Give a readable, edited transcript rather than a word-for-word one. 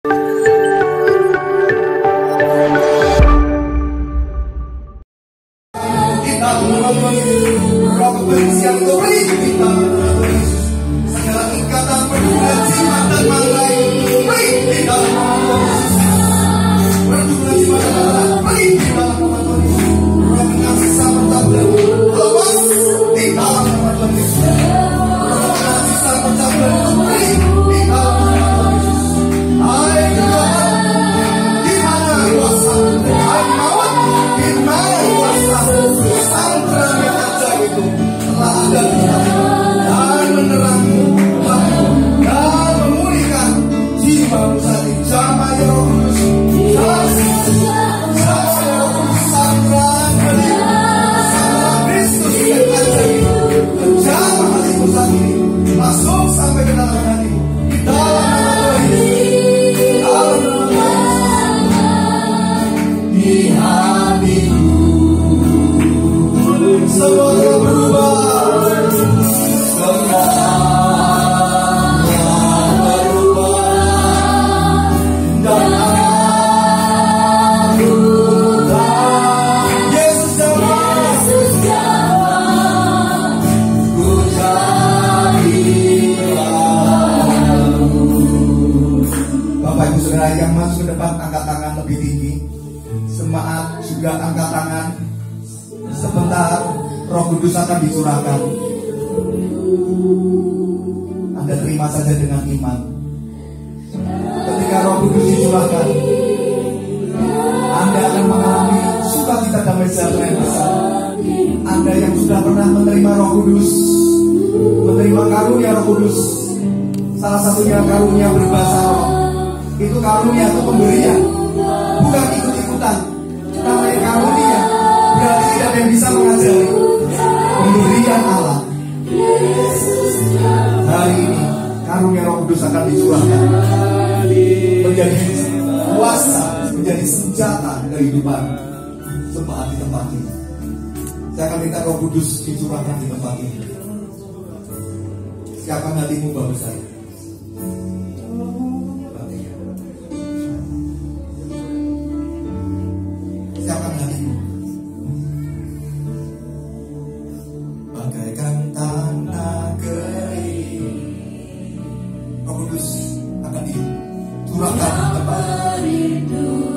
Roh Kudus akan dicurahkan. Anda terima saja dengan iman. Ketika Roh Kudus dicurahkan, Anda akan mengalami sukacita damai sejahtera yang besar. Anda yang sudah pernah menerima Roh Kudus, menerima karunia Roh Kudus, salah satunya karunia berbahasa roh. Itu karunia, itu pemberian, bukan ikut-ikutan. Namanya karunia, berarti tidak ada yang bisa mengajari. Pemberian Allah. Hari ini karunia Roh Kudus akan dicurahkan menjadi kuasa, menjadi senjata kehidupan jemaat di tempat ini. Saya akan minta Roh Kudus dicurahkan di tempat ini. Siapkan hatimu Bapak saya. Siapkan hatimu. Bagaikan tanah kering, Roh Kudus akan dicurahkan di tempat ini.